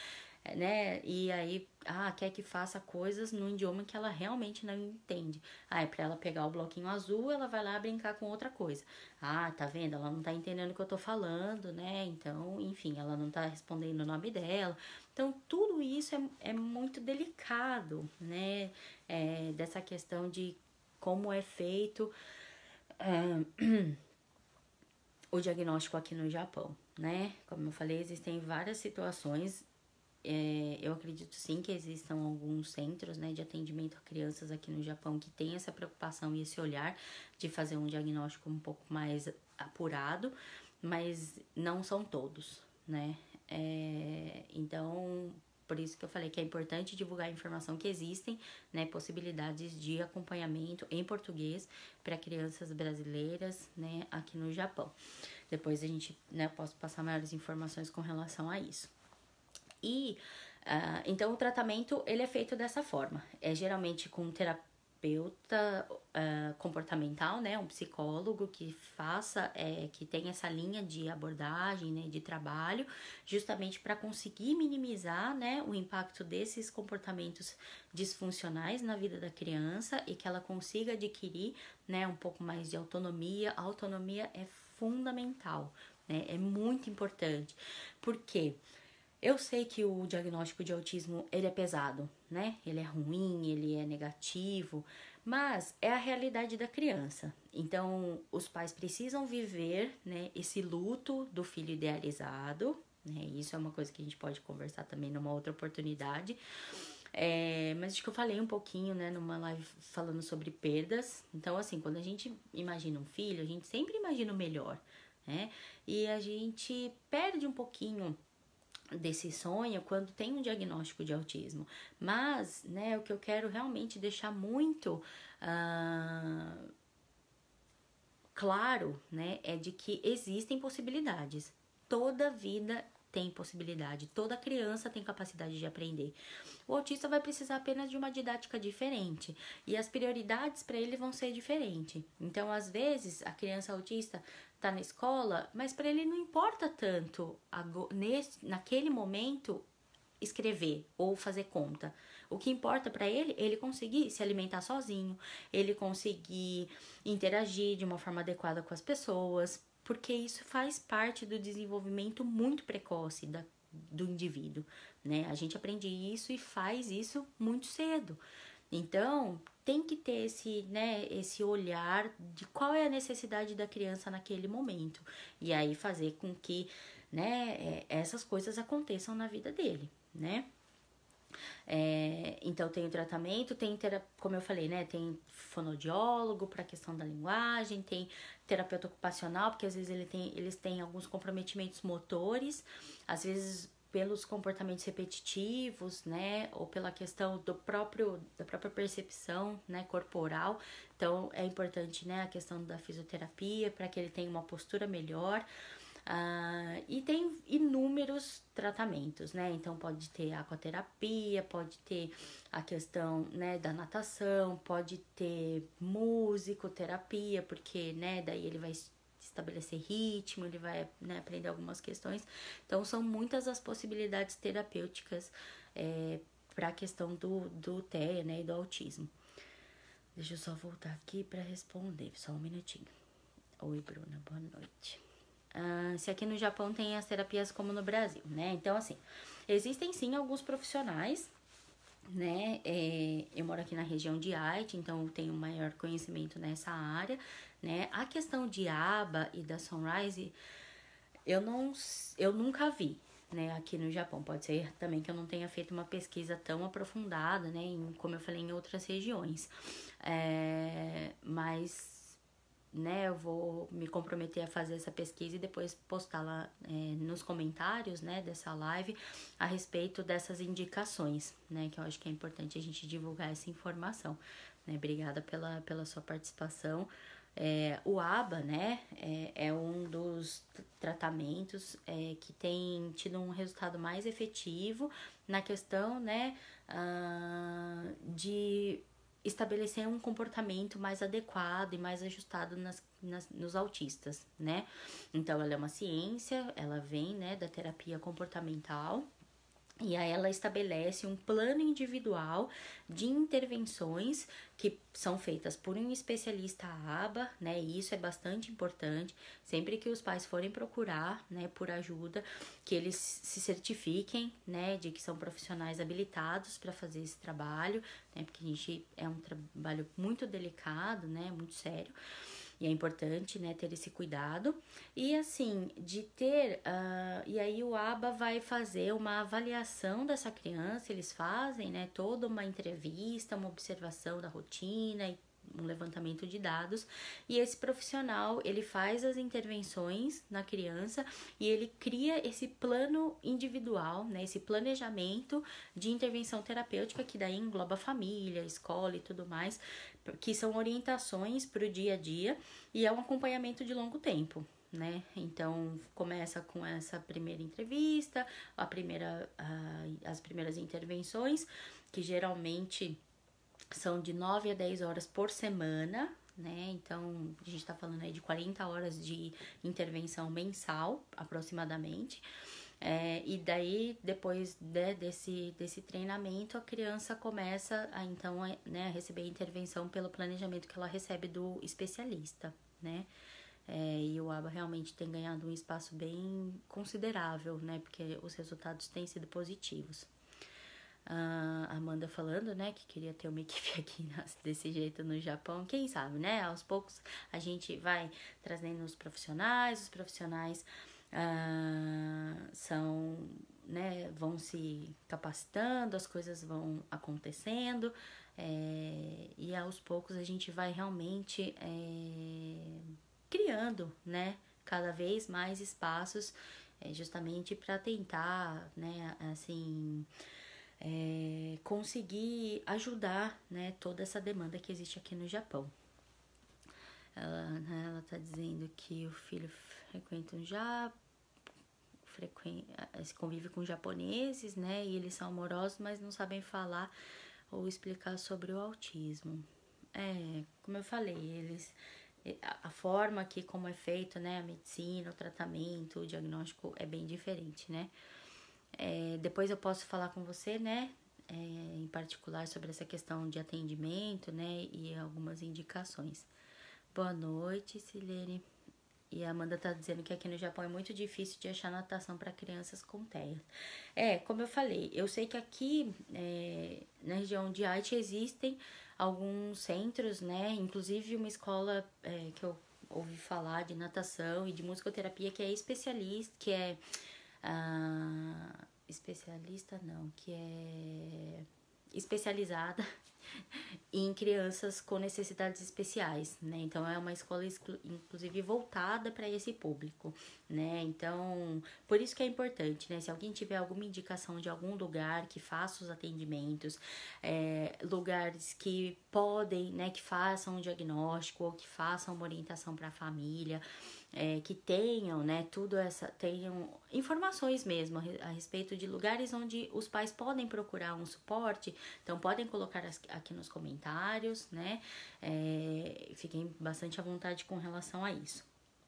né? E aí, ah, quer que faça coisas num idioma que ela realmente não entende. Ah, é pra ela pegar o bloquinho azul, ela vai lá brincar com outra coisa. Ah, tá vendo? Ela não tá entendendo o que eu tô falando, né? Então, enfim, ela não tá respondendo o nome dela. Então, tudo isso é, é muito delicado, né? É, dessa questão de como é feito uh, o diagnóstico aqui no Japão, né? Como eu falei, existem várias situações. É, eu acredito sim que existam alguns centros, né, de atendimento a crianças aqui no Japão que têm essa preocupação e esse olhar de fazer um diagnóstico um pouco mais apurado, mas não são todos, né? É, então, por isso que eu falei que é importante divulgar a informação que existem, né, possibilidades de acompanhamento em português para crianças brasileiras, né, aqui no Japão. Depois a gente, né, posso passar maiores informações com relação a isso. E, uh, então, o tratamento, ele é feito dessa forma. É geralmente com um terapeuta uh, comportamental, né? Um psicólogo que faça, é, que tenha essa linha de abordagem, né? De trabalho, justamente para conseguir minimizar, né? O impacto desses comportamentos disfuncionais na vida da criança e que ela consiga adquirir, né? Um pouco mais de autonomia. A autonomia é fundamental, né? É muito importante. Por quê? Eu sei que o diagnóstico de autismo, ele é pesado, né? Ele é ruim, ele é negativo, mas é a realidade da criança. Então, os pais precisam viver, né, esse luto do filho idealizado, né? Isso é uma coisa que a gente pode conversar também numa outra oportunidade. É, mas acho que eu falei um pouquinho, né, numa live falando sobre perdas. Então, assim, quando a gente imagina um filho, a gente sempre imagina o melhor, né? E a gente perde um pouquinho desse sonho quando tem um diagnóstico de autismo. Mas, né, o que eu quero realmente deixar muito uh, claro, né, é de que existem possibilidades. Toda vida tem possibilidade, toda criança tem capacidade de aprender. O autista vai precisar apenas de uma didática diferente e as prioridades para ele vão ser diferentes. Então, às vezes, a criança autista tá na escola, mas para ele não importa tanto nesse, naquele momento escrever ou fazer conta. O que importa para ele, ele conseguir se alimentar sozinho, ele conseguir interagir de uma forma adequada com as pessoas, porque isso faz parte do desenvolvimento muito precoce da, do indivíduo, né? A gente aprende isso e faz isso muito cedo. Então, tem que ter esse, né, esse olhar de qual é a necessidade da criança naquele momento. E aí fazer com que, né, essas coisas aconteçam na vida dele, né? É, então tem o tratamento, tem, como eu falei, né, tem fonoaudiólogo para a questão da linguagem, tem terapeuta ocupacional, porque às vezes ele tem, eles têm alguns comprometimentos motores, às vezes pelos comportamentos repetitivos, né, ou pela questão do próprio, da própria percepção, né, corporal. Então é importante, né, a questão da fisioterapia para que ele tenha uma postura melhor. Uh, e tem inúmeros tratamentos, né? Então pode ter aquaterapia, pode ter a questão, né, da natação, pode ter musicoterapia, porque, né, daí ele vai estabelecer ritmo, ele vai, né, aprender algumas questões. Então são muitas as possibilidades terapêuticas é, para a questão do, do T E A, né, e do autismo. Deixa eu só voltar aqui para responder, só um minutinho. Oi, Bruna, boa noite. Uh, se aqui no Japão tem as terapias como no Brasil, né? Então, assim, existem sim alguns profissionais, né? É, eu moro aqui na região de Aichi, então eu tenho maior conhecimento nessa área, né? A questão de aba e da Sunrise, eu, não, eu nunca vi, né? Aqui no Japão. Pode ser também que eu não tenha feito uma pesquisa tão aprofundada, né? Em, como eu falei, em outras regiões. É, mas... né, eu vou me comprometer a fazer essa pesquisa e depois postá-la é, nos comentários, né, dessa live a respeito dessas indicações, né, que eu acho que é importante a gente divulgar essa informação, né. Obrigada pela, pela sua participação. É, o A B A, né, é, é um dos tratamentos é, que tem tido um resultado mais efetivo na questão, né, uh, de estabelecer um comportamento mais adequado e mais ajustado nas, nas, nos autistas, né? Então, ela é uma ciência, ela vem, né, da terapia comportamental E aí ela estabelece um plano individual de intervenções que são feitas por um especialista aba, né? E isso é bastante importante. Sempre que os pais forem procurar, né, por ajuda, que eles se certifiquem, né, de que são profissionais habilitados para fazer esse trabalho, né? Porque a gente é um trabalho muito delicado, né, muito sério. E é importante, né, ter esse cuidado. E assim, de ter... Uh, e aí o aba vai fazer uma avaliação dessa criança, eles fazem, né, toda uma entrevista, uma observação da rotina e um levantamento de dados, e esse profissional, ele faz as intervenções na criança e ele cria esse plano individual, né, esse planejamento de intervenção terapêutica, que daí engloba família, escola e tudo mais, que são orientações para o dia a dia e é um acompanhamento de longo tempo, né? Então, começa com essa primeira entrevista, a primeira, a, as primeiras intervenções, que geralmente são de nove a dez horas por semana, né? Então, a gente tá falando aí de quarenta horas de intervenção mensal, aproximadamente. É, e daí, depois de, desse, desse treinamento, a criança começa a, então, a, né, a receber intervenção pelo planejamento que ela recebe do especialista, né? É, e o aba realmente tem ganhado um espaço bem considerável, né? Porque os resultados têm sido positivos. A Amanda falando, né, que queria ter uma equipe aqui desse jeito no Japão, quem sabe, né? Aos poucos a gente vai trazendo os profissionais, os profissionais uh, são, né, vão se capacitando, as coisas vão acontecendo, é, e aos poucos a gente vai realmente é, criando, né, cada vez mais espaços, é, justamente para tentar, né, assim... É, conseguir ajudar, né, toda essa demanda que existe aqui no Japão. Ela, né, ela tá dizendo que o filho frequenta um já frequen, convive com japoneses, né, e eles são amorosos, mas não sabem falar ou explicar sobre o autismo. É, como eu falei, eles... A forma que como é feito, né, a medicina, o tratamento, o diagnóstico é bem diferente, né. É, depois eu posso falar com você, né, é, em particular sobre essa questão de atendimento, né, e algumas indicações. Boa noite, Silene. E a Amanda tá dizendo que aqui no Japão é muito difícil de achar natação para crianças com T E A. É, como eu falei, eu sei que aqui é, na região de Aichi existem alguns centros, né, inclusive uma escola é, que eu ouvi falar de natação e de musicoterapia que é especialista, que é... Ah, especialista não, que é especializada em crianças com necessidades especiais, né? Então é uma escola inclusive voltada para esse público, né? Então, por isso que é importante, né? Se alguém tiver alguma indicação de algum lugar que faça os atendimentos, é, lugares que podem, né, que façam um diagnóstico ou que façam uma orientação para a família, É, que tenham, né, tudo essa, tenham informações mesmo a, a respeito de lugares onde os pais podem procurar um suporte, então podem colocar as, aqui nos comentários, né, é, fiquem bastante à vontade com relação a isso.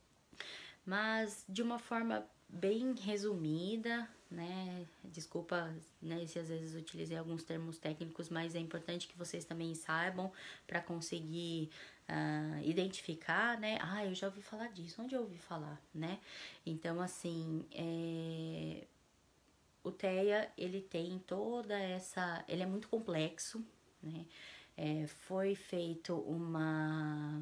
Mas de uma forma bem resumida, né, desculpa, né, se às vezes utilizei alguns termos técnicos, mas é importante que vocês também saibam para conseguir uh, identificar, né, ah, eu já ouvi falar disso, onde eu ouvi falar, né, então assim, é... o T E A, ele tem toda essa, ele é muito complexo, né, é, foi feito uma...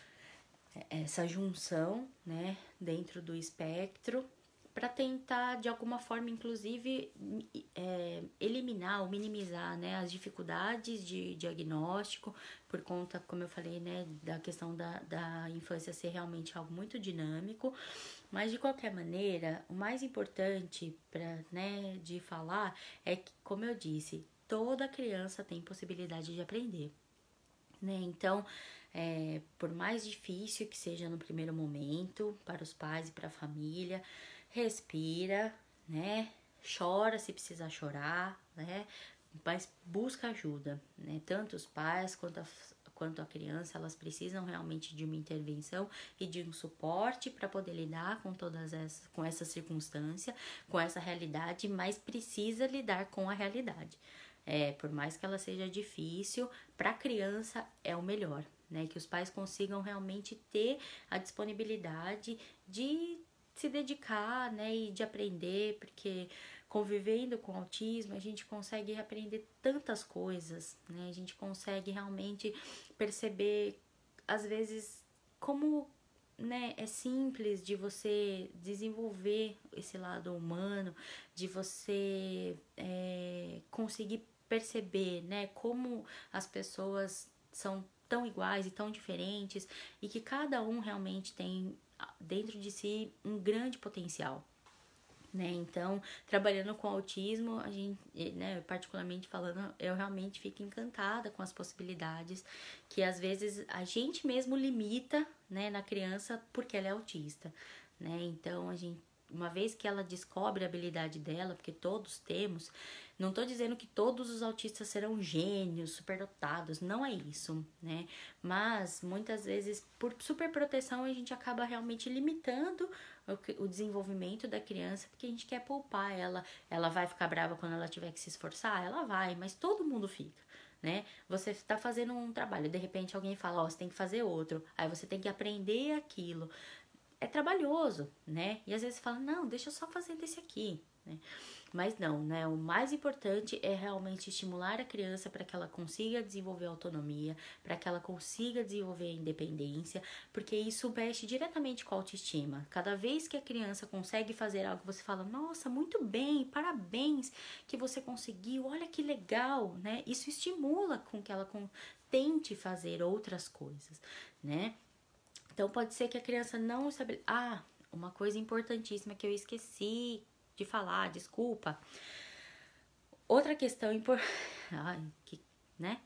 essa junção, né, dentro do espectro, para tentar, de alguma forma, inclusive, é, eliminar ou minimizar, né, as dificuldades de diagnóstico, por conta, como eu falei, né, da questão da, da infância ser realmente algo muito dinâmico, mas, de qualquer maneira, o mais importante pra, né, de falar é que, como eu disse, toda criança tem possibilidade de aprender, né, então... É, por mais difícil que seja no primeiro momento, para os pais e para a família, respira, né? Chora se precisar chorar, né? Mas busca ajuda, né? Tanto os pais quanto a, quanto a criança, elas precisam realmente de uma intervenção e de um suporte para poder lidar com todas essas, com essa circunstância, com essa realidade, mas precisa lidar com a realidade. É, por mais que ela seja difícil, para a criança é o melhor, né? Que os pais consigam realmente ter a disponibilidade de se dedicar, né? E de aprender, porque convivendo com autismo a gente consegue aprender tantas coisas, né? A gente consegue realmente perceber, às vezes, como, né, é simples de você desenvolver esse lado humano, de você é, conseguir perceber, né, como as pessoas são tão iguais e tão diferentes e que cada um realmente tem dentro de si um grande potencial, né? Então, trabalhando com autismo, a gente, né, particularmente falando, eu realmente fico encantada com as possibilidades que às vezes a gente mesmo limita, né, na criança porque ela é autista, né? Então, a gente, uma vez que ela descobre a habilidade dela, porque todos temos, não tô dizendo que todos os autistas serão gênios, superdotados, não é isso, né? Mas muitas vezes, por superproteção, a gente acaba realmente limitando o, o desenvolvimento da criança, porque a gente quer poupar ela. Ela vai ficar brava quando ela tiver que se esforçar? Ela vai, mas todo mundo fica, né? Você tá fazendo um trabalho, de repente alguém fala, ó, oh, você tem que fazer outro, aí você tem que aprender aquilo. É trabalhoso, né? E às vezes você fala, não, deixa eu só fazer desse aqui, né? Mas não, né? O mais importante é realmente estimular a criança para que ela consiga desenvolver autonomia, para que ela consiga desenvolver a independência, porque isso mexe diretamente com a autoestima. Cada vez que a criança consegue fazer algo, você fala, nossa, muito bem, parabéns que você conseguiu, olha que legal, né? Isso estimula com que ela tente fazer outras coisas, né? Então, pode ser que a criança não estabeleça... Ah, uma coisa importantíssima que eu esqueci de falar, desculpa. Outra questão importante, né?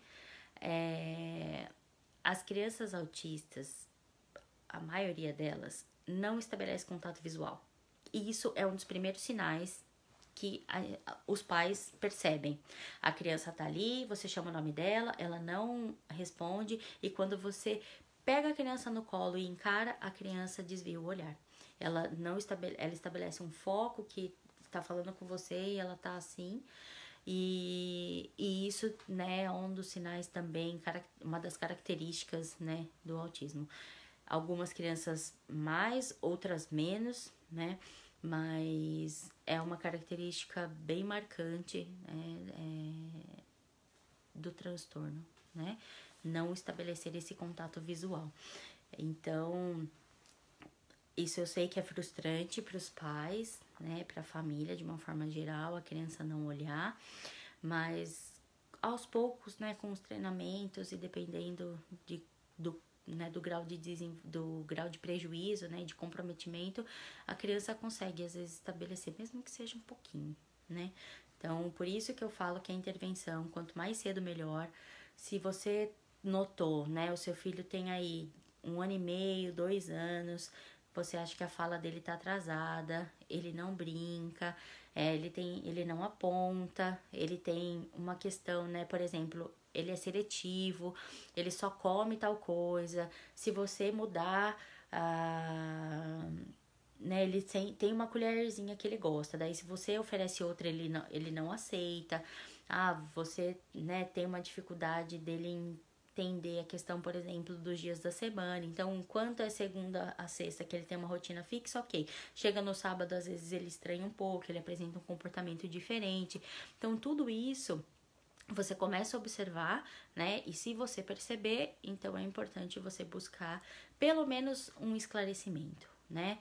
É... As crianças autistas, a maioria delas, não estabelece contato visual. E isso é um dos primeiros sinais que a, os pais percebem. A criança tá ali, você chama o nome dela, ela não responde, e quando você pega a criança no colo e encara, a criança desvia o olhar. Ela não estabelece, ela estabelece um foco que tá falando com você e ela tá assim. E, e isso, né, é um dos sinais também, uma das características, né, do autismo. Algumas crianças mais, outras menos, né, mas é uma característica bem marcante é, é, do transtorno, né, não estabelecer esse contato visual. Então, isso eu sei que é frustrante para os pais, né, para a família de uma forma geral, a criança não olhar, mas aos poucos, né, com os treinamentos e dependendo de, do, né, do, grau de desen, do grau de prejuízo, né, de comprometimento, a criança consegue às vezes estabelecer, mesmo que seja um pouquinho, né. Então, por isso que eu falo que a intervenção, quanto mais cedo melhor. Se você notou, né, o seu filho tem aí um ano e meio, dois anos, você acha que a fala dele tá atrasada, ele não brinca, é, ele, tem, ele não aponta, ele tem uma questão, né, por exemplo, ele é seletivo, ele só come tal coisa, se você mudar, ah, né, ele tem, tem uma colherzinha que ele gosta, daí se você oferece outra, ele não, ele não aceita, ah, você, né, tem uma dificuldade dele em entender a questão, por exemplo, dos dias da semana. Então, enquanto é segunda a sexta que ele tem uma rotina fixa, ok. Chega no sábado, às vezes ele estranha um pouco, ele apresenta um comportamento diferente. Então, tudo isso você começa a observar, né? E se você perceber, então é importante você buscar pelo menos um esclarecimento, né?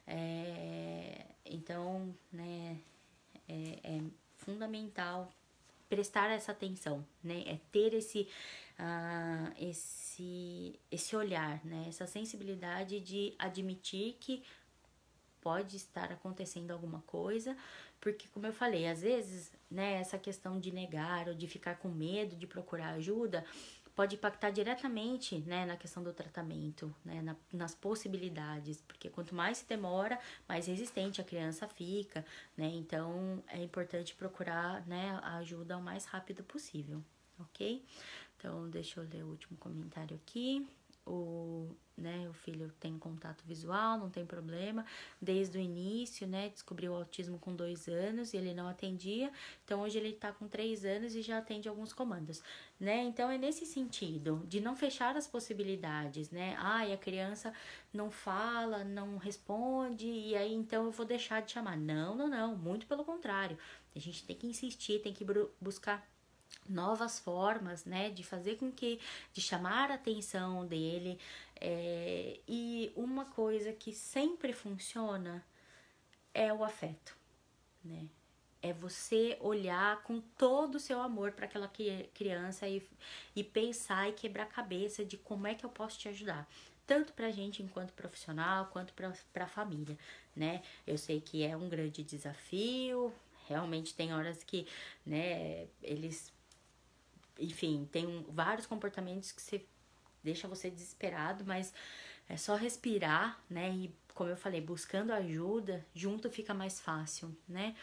É, então, né, é, é fundamental prestar essa atenção, né? É ter esse, uh, esse, esse olhar, né? Essa sensibilidade de admitir que pode estar acontecendo alguma coisa, porque, como eu falei, às vezes, né, essa questão de negar ou de ficar com medo de procurar ajuda pode impactar diretamente, né, na questão do tratamento, né, na, nas possibilidades, porque quanto mais se demora, mais resistente a criança fica, né, então é importante procurar, né, a ajuda o mais rápido possível. ok? Então, deixa eu ler o último comentário aqui. O, né, o filho tem contato visual, não tem problema, desde o início, né, descobriu o autismo com dois anos e ele não atendia, então hoje ele tá com três anos e já atende alguns comandos, né, então é nesse sentido, de não fechar as possibilidades, né, ai, a criança não fala, não responde, e aí então eu vou deixar de chamar, não, não, não, muito pelo contrário, a gente tem que insistir, tem que buscar novas formas, né, de fazer com que, de chamar a atenção dele, é, e uma coisa que sempre funciona é o afeto, né, é você olhar com todo o seu amor para aquela criança e, e pensar e quebrar a cabeça de como é que eu posso te ajudar, tanto pra gente enquanto profissional, quanto pra, pra família, né, eu sei que é um grande desafio, realmente tem horas que, né, eles enfim, tem um, vários comportamentos que você deixa você desesperado, mas é só respirar, né? E como eu falei, buscando ajuda, junto fica mais fácil, né?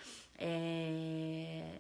É,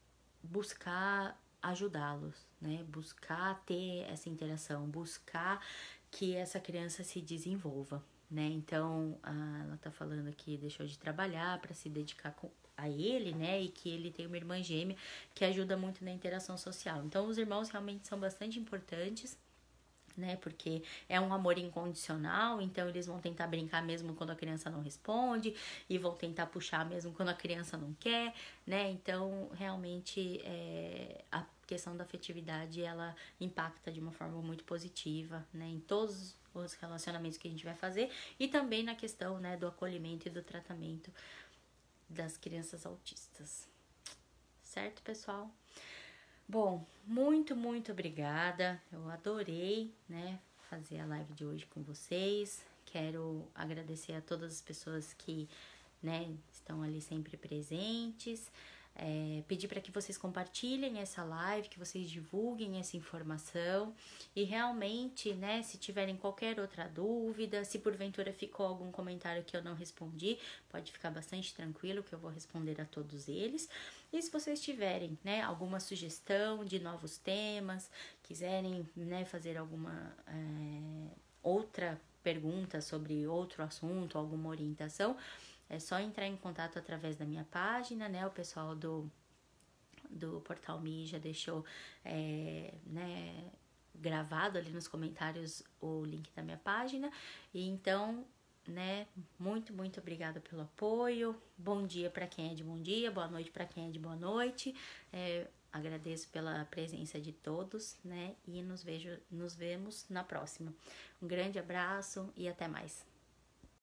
buscar ajudá-los, né? Buscar ter essa interação, buscar que essa criança se desenvolva, né? Então, a, ela tá falando aqui, deixou de trabalhar para se dedicar com, a ele, né, e que ele tem uma irmã gêmea que ajuda muito na interação social. Então, os irmãos realmente são bastante importantes, né, porque é um amor incondicional, então eles vão tentar brincar mesmo quando a criança não responde e vão tentar puxar mesmo quando a criança não quer, né, então realmente é, a questão da afetividade, ela impacta de uma forma muito positiva, né, em todos os relacionamentos que a gente vai fazer e também na questão, né, do acolhimento e do tratamento das crianças autistas. Certo, pessoal? Bom, muito, muito obrigada. Eu adorei, né, fazer a live de hoje com vocês. Quero agradecer a todas as pessoas que, né, estão ali sempre presentes. É, pedir para que vocês compartilhem essa live, que vocês divulguem essa informação e realmente, né, se tiverem qualquer outra dúvida, se porventura ficou algum comentário que eu não respondi, pode ficar bastante tranquilo que eu vou responder a todos eles. E se vocês tiverem, né, alguma sugestão de novos temas, quiserem, né, fazer alguma é, outra pergunta sobre outro assunto, alguma orientação, é só entrar em contato através da minha página, né? O pessoal do, do Portal Me já deixou é, né, gravado ali nos comentários o link da minha página. E então, né, muito, muito obrigada pelo apoio. Bom dia para quem é de bom dia, boa noite para quem é de boa noite. É, agradeço pela presença de todos, né? E nos, vejo, nos vemos na próxima. Um grande abraço e até mais.